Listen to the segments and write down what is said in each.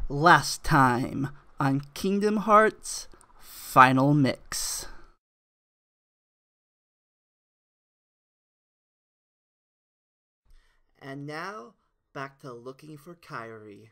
Last time on Kingdom Hearts Final Mix. And now, back to looking for Kairi.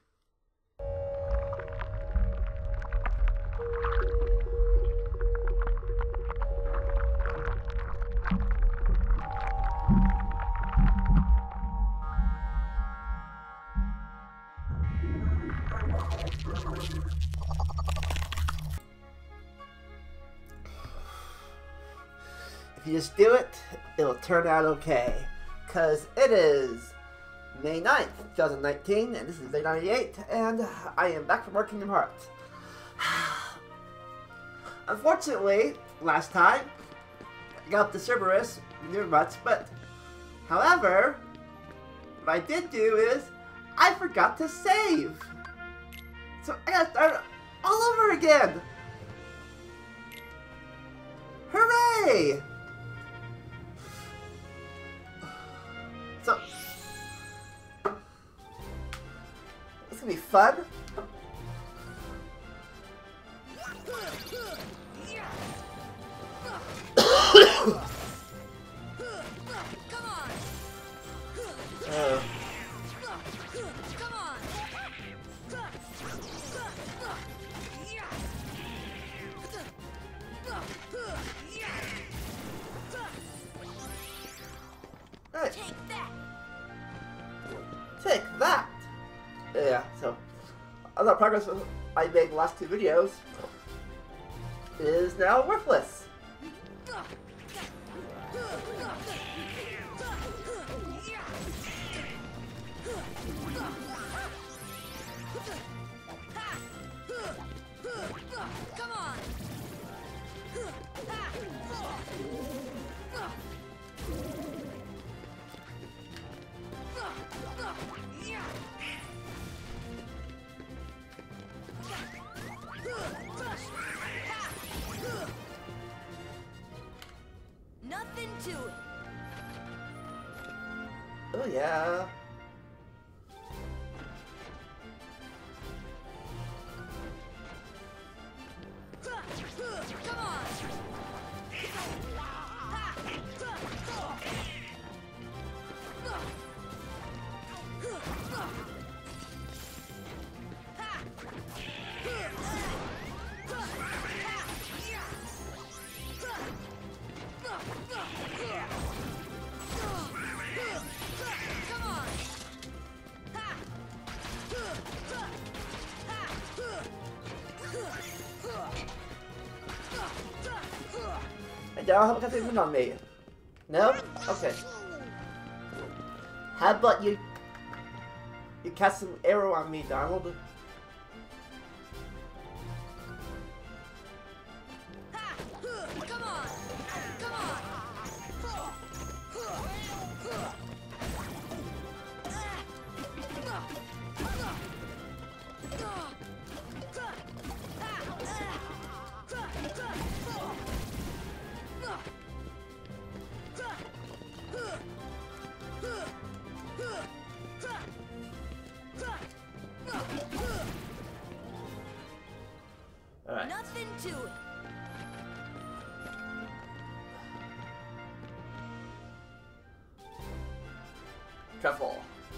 If you just do it, it'll turn out okay. Because it is May 9th, 2019, and this is Day 98, and I am back from Kingdom Hearts. Unfortunately, last time, I got up to Cerberus near much, but however, what I did do is, I forgot to save. So I gotta start all over again. Hooray! So, it's gonna be fun. Come on. Come on. Right. Take that. Take that! Yeah, so all that progress I made in the last two videos is now worthless. Come on. Nothing to it. Oh yeah. Come on. Come on. Hey, Donald, how about something on me? No? Okay. How about you cast some arrow on me, Donald? Come on. Come on. Alright. Nothing to it. Truffle.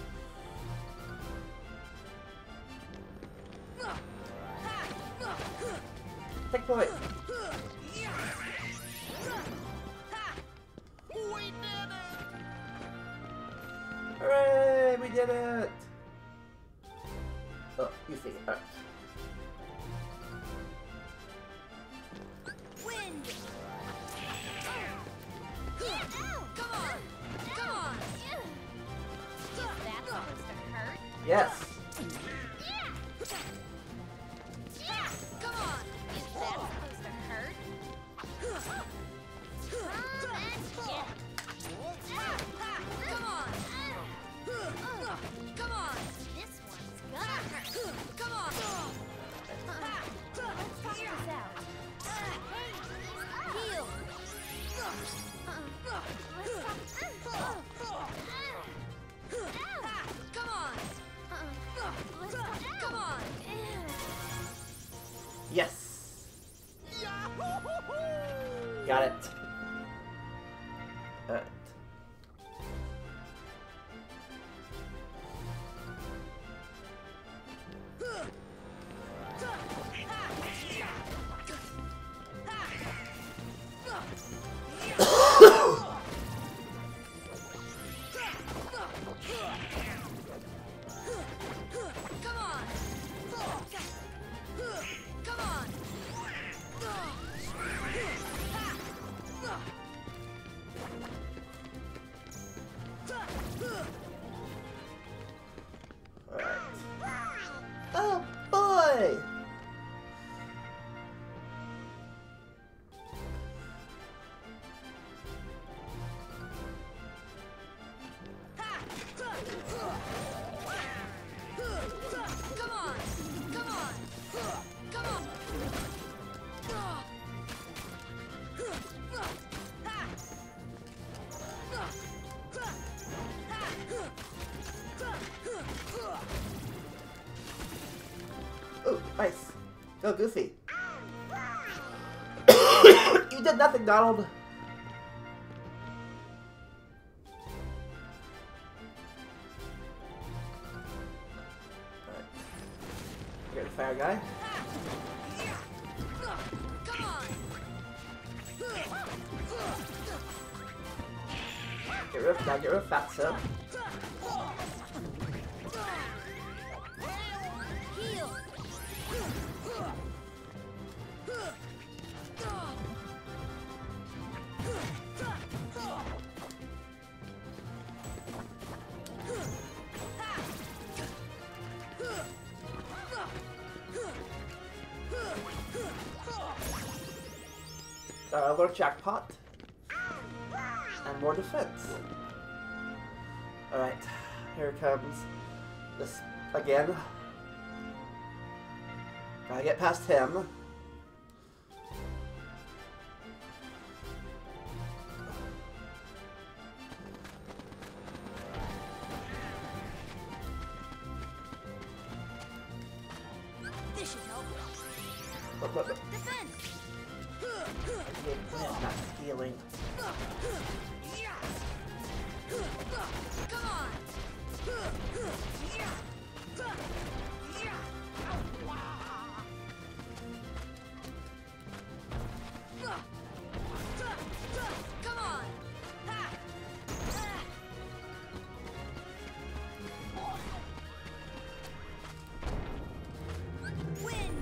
Take point. We did it! Hooray! We did it! Oh, you see it. Alright. Wind! Come on! Come on! Is that supposed to hurt? Yes! Come on! Is that supposed to hurt? Come on! Come on! This one's gonna hurt! Come on! Let's talk this out. Heal! Come on! Come on! Got it. Alright. Oh boy! Oh, nice. Go, Goofy. You did nothing, Donald. Alright. You're the fire guy. Get rid of, now get rid of Fatso. Another jackpot. And more defense. Alright, here comes this again. Gotta get past him. This should help. Look. Defense. It's not healing. Come on. Come on. Win.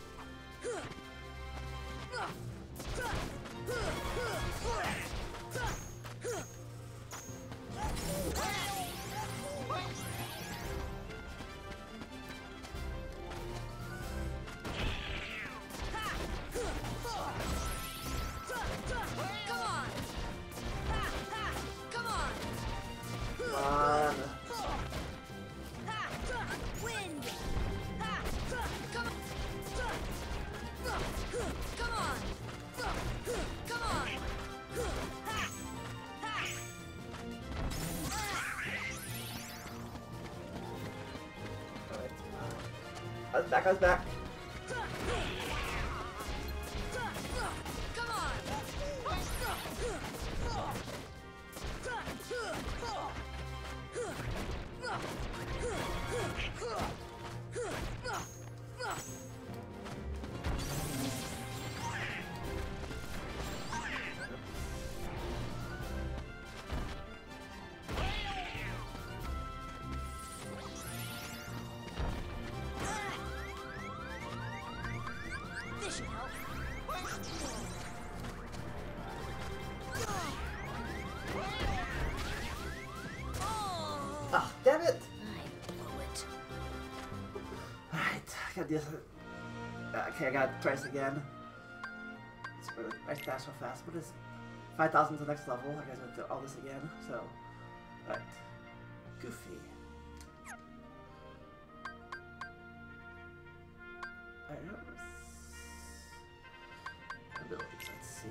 I was back. This should help. Ah, damn it! I blew it. Alright, I gotta do this. Okay, I gotta try this again. It's really, I dash so fast. What is 5,000 to the next level? I gotta do all this again. So, alright. Goofy. Abilities, let's see.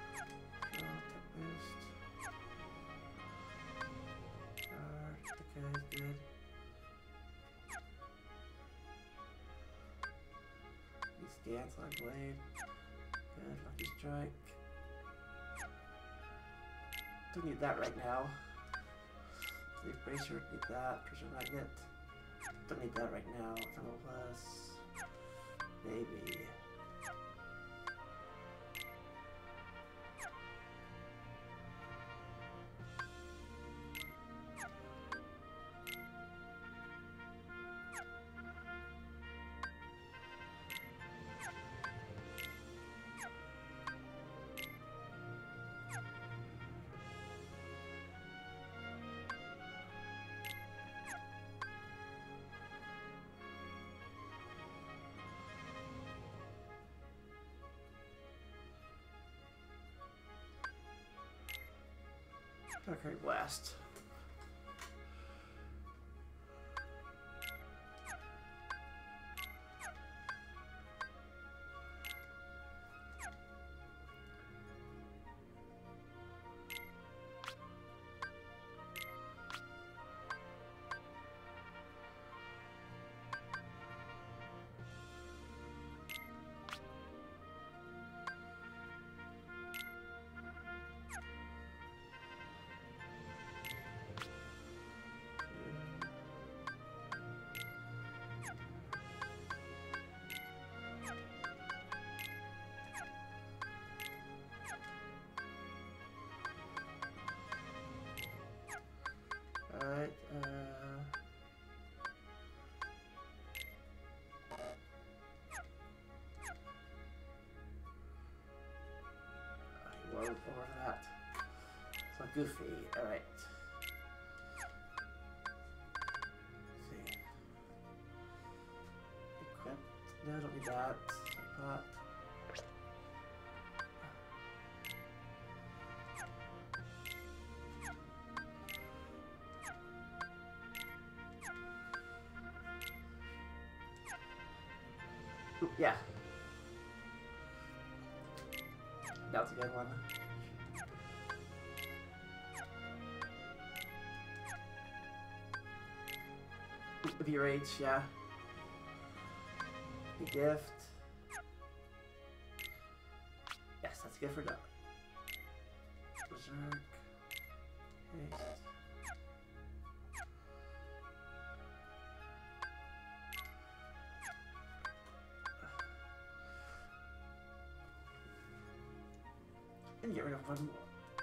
Okay. Anti Blade. Good, Lucky Strike. Don't need that right now. Leaf Bracer, need that. Pressure Magnet. Don't need that right now. Thermal Plus. Maybe. Okay, Blast. Alright, I won't over that. It's not Goofy, alright. See. Equip. No, don't need that. Pot. Yeah. That's a good one. V-Rage, yeah. The gift. Yes, that's good for Doug. Berserk. Haste. And get rid of one more.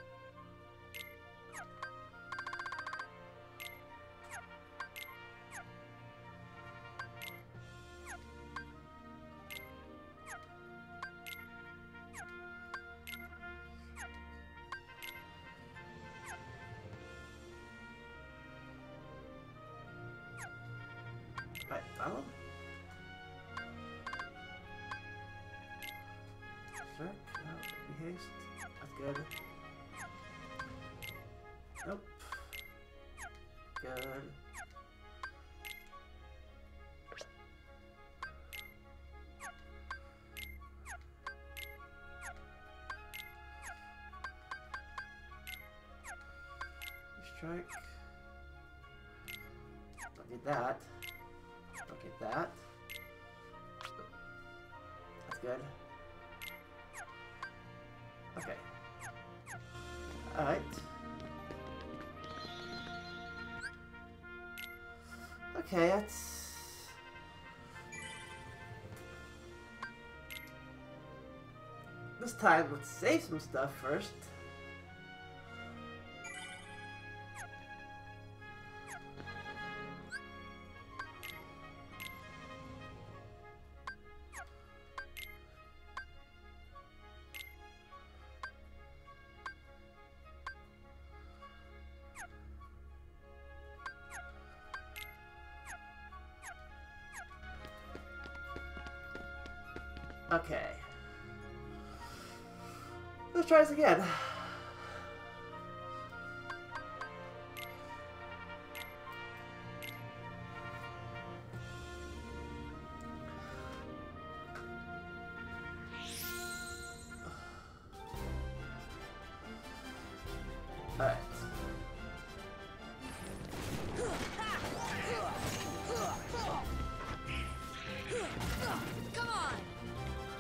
Right, Donald. Berserk. No, haste. That's good. Nope. Good. Strike. Don't get that. Don't get that. That's good. Okay. Alright. Okay, that's... This time, let's save some stuff first. Okay. Let's try this again. Alright. Come on!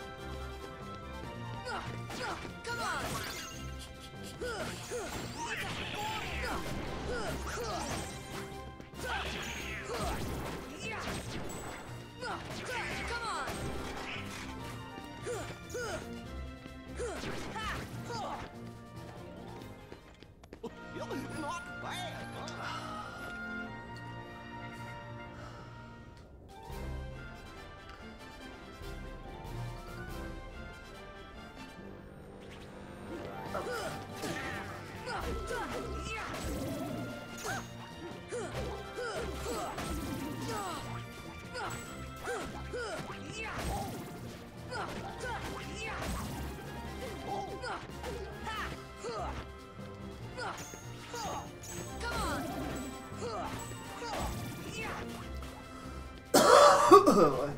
Ugh.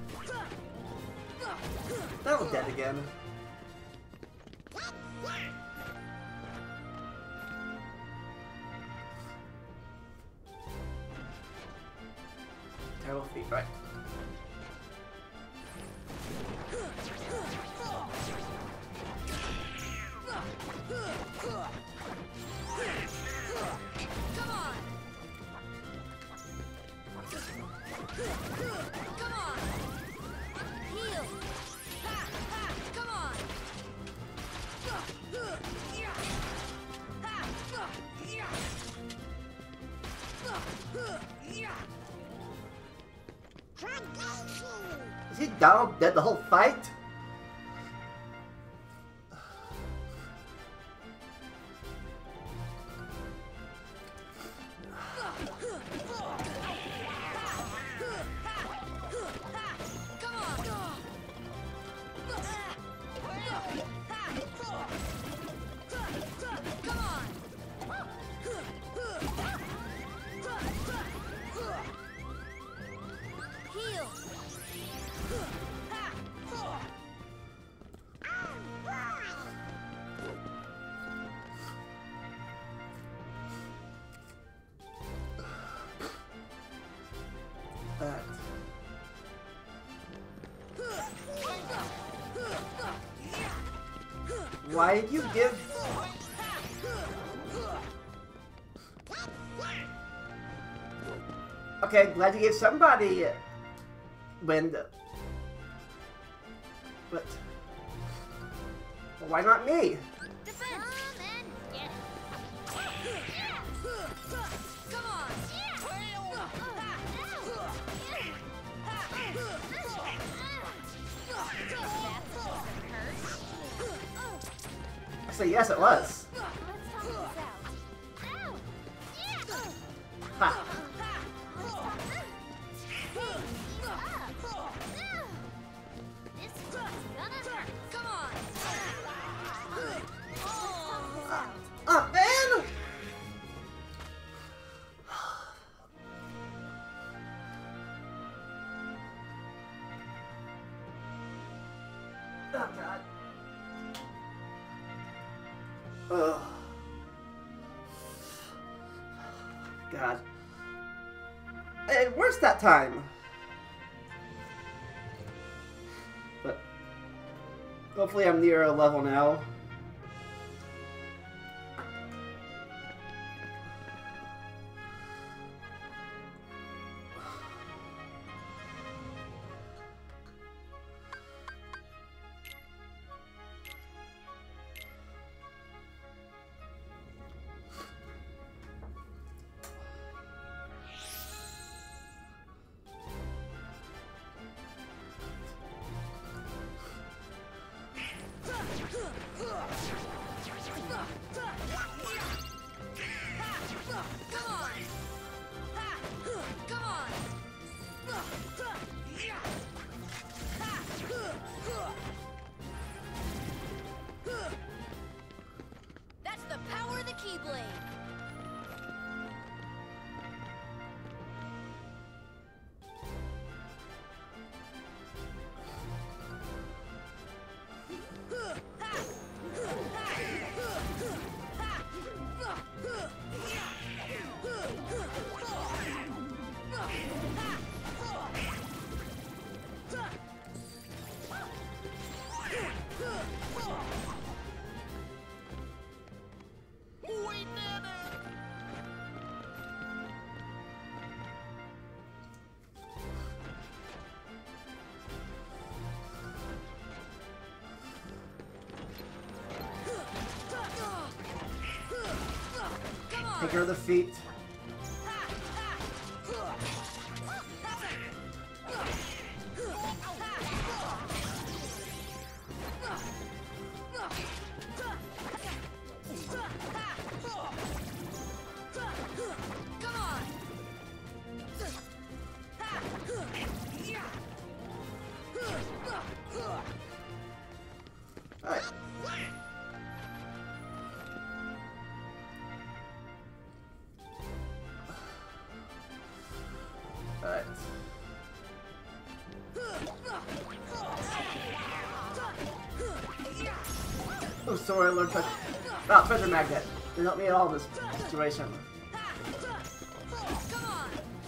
That was dead again. Terrible feet, right? Come on! Come on! Heal! Ha! Ha! Come on! Is he Donald dead the whole fight? Why did you give... Okay, glad you gave somebody wind. But... why not me? Defense! And get it. Come on! I say yes, it was. Let's talk this out. Ha! This one's gonna hurt. Come on! Man! Oh, God. Ugh. God. It works that time. But hopefully I'm near a level now. That's the power of the Keyblade! Take care of the feet. Come on! Alright. Alright. Oh, sorry, Lord Treasure. Oh, Treasure Magnet. Didn't help me at all in this situation. Come on.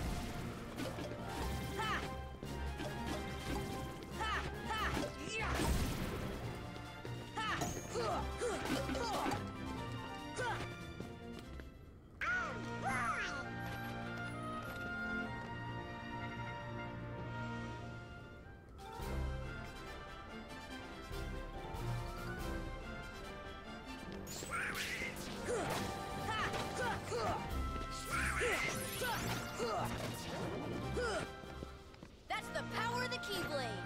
That's the power of the Keyblade.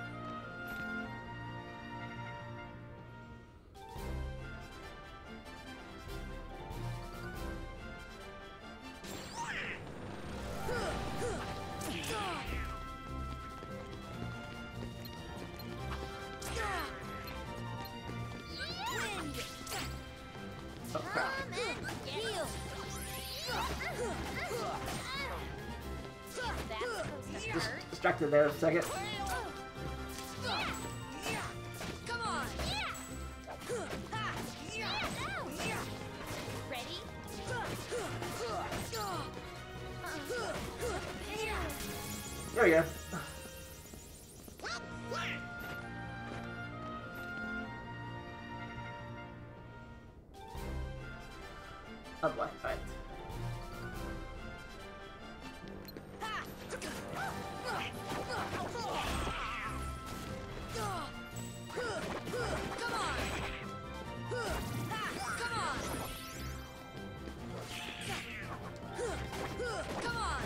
Wind. Oh, crap. Come and heal. That's supposed to Just hurt. distracted there a second. Come on. Ready? There we go. Oh boy, right. Come on. Come on.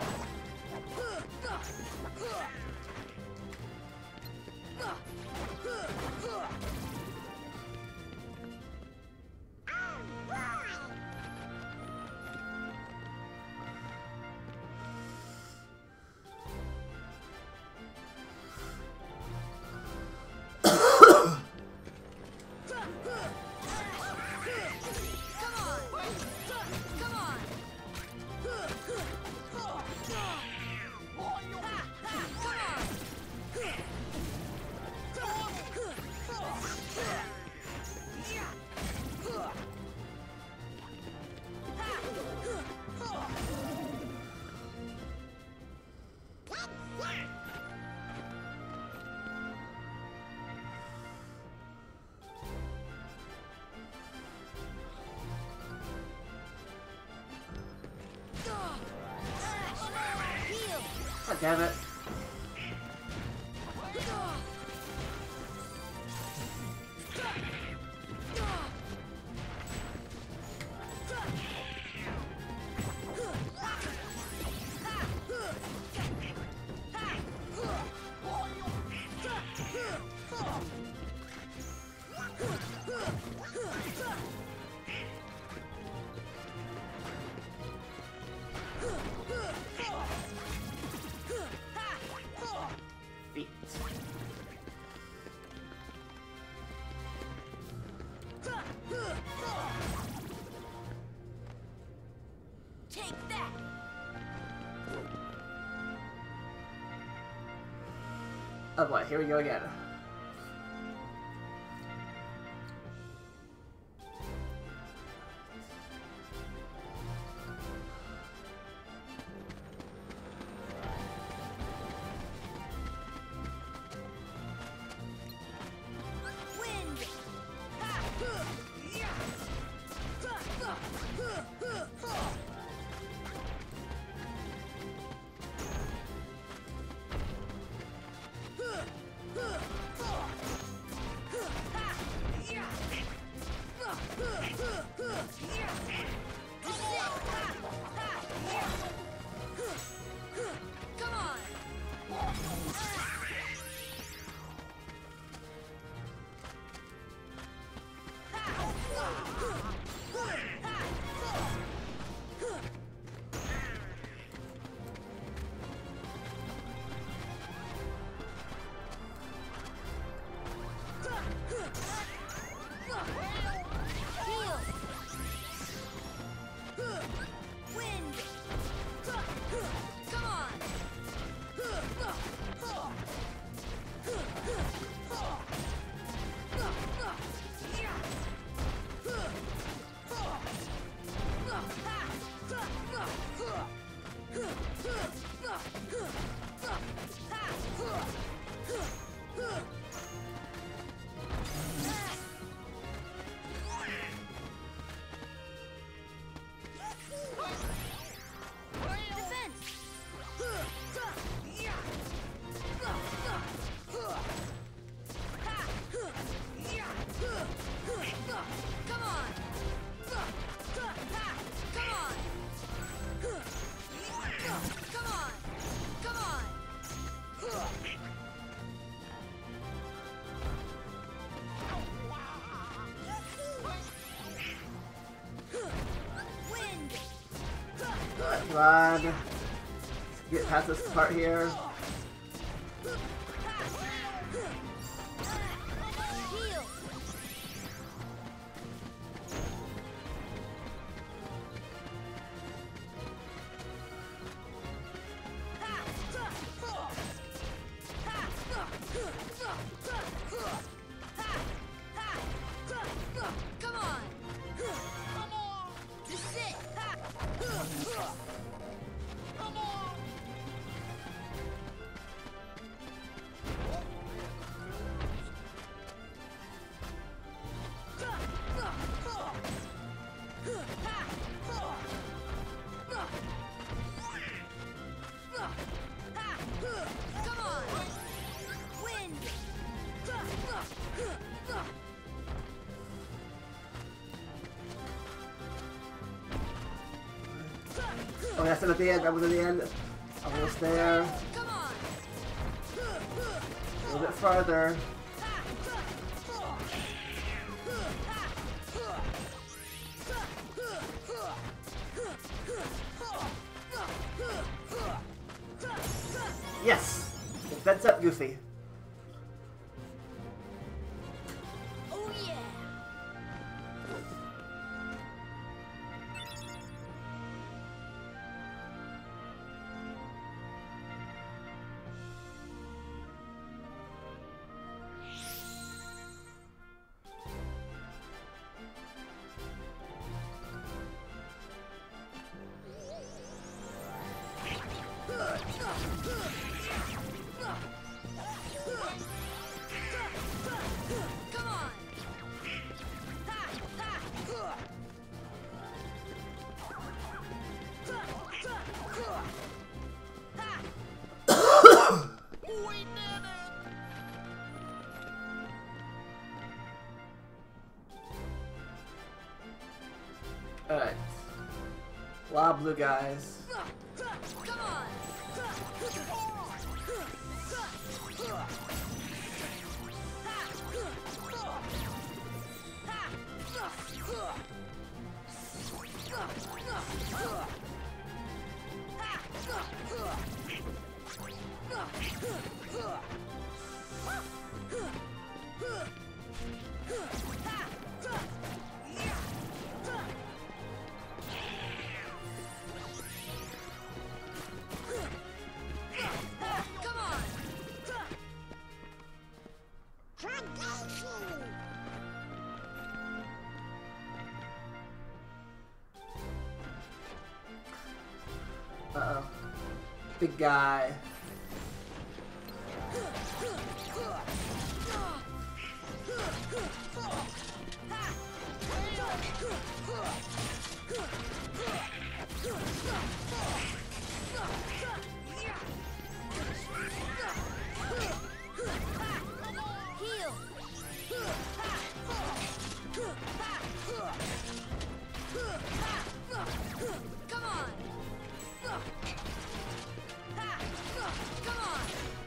God damn it. Feet. Take that. Oh boy, here we go again. Wind. Come on. Heal. Wind. Come on. Come on. Let's get past this part here. Heal. Come on. Just sit. Come on. Come on. Win. Oh, that's at the end. That was at the end. Almost there. Come on. A little bit farther. Yes! Defense up, Goofy. Oh yeah. Come on. We did it. Alright. A lot of blue guys. Come on. Come on. Uh-oh. Big guy. Heal. Come on. Come on.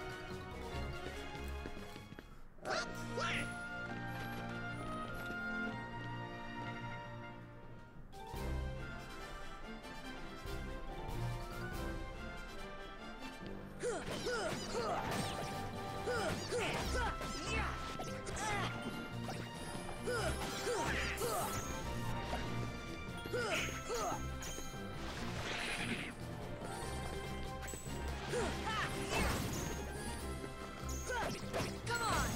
Come on.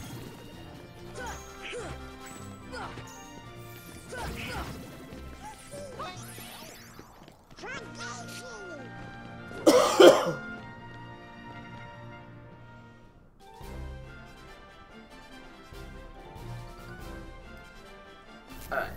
Alright.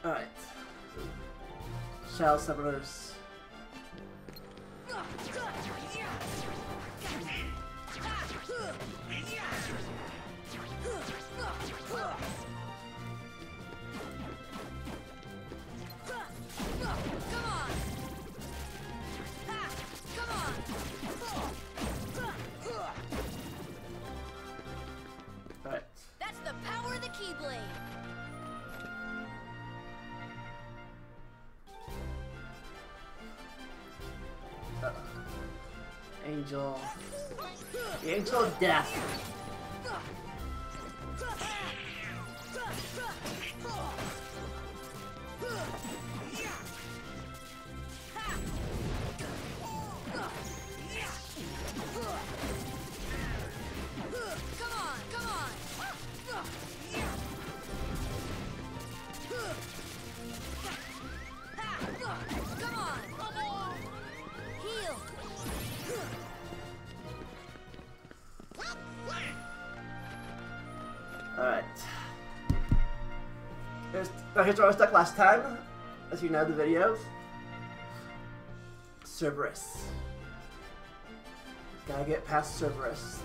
Alright. Shell Summoners. Alright. That's the power of the Keyblade. Angel. The Angel of Death. Alright. Here's where I was stuck last time, as you know the videos. Cerberus. Gotta get past Cerberus.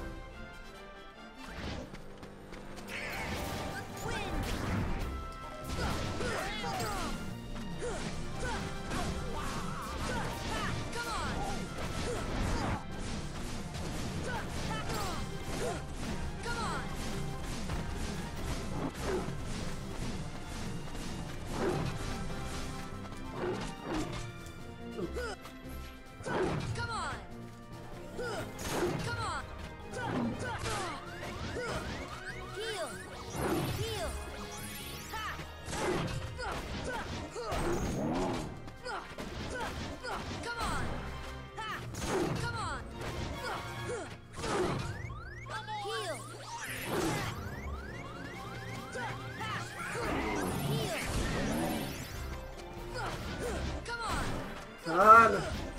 Come on!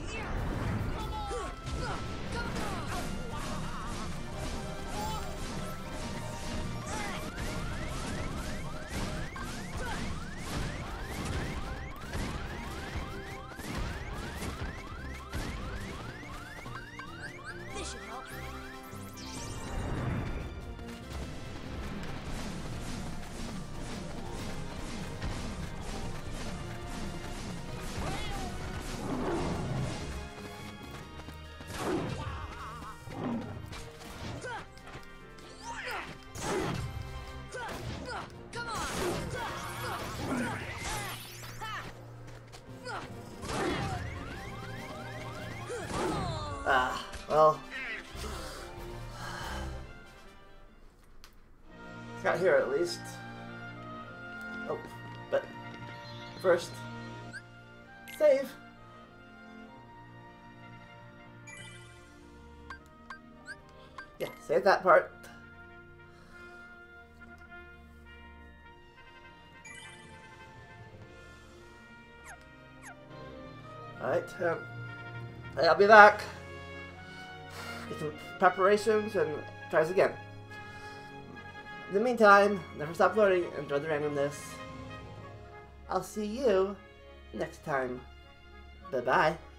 This should help. Well. Got here at least. Oh, but first, save. Yeah, save that part. Alright, I'll be back. Get some preparations and try this again. In the meantime, never stop learning and enjoy the randomness. I'll see you next time. Bye-bye.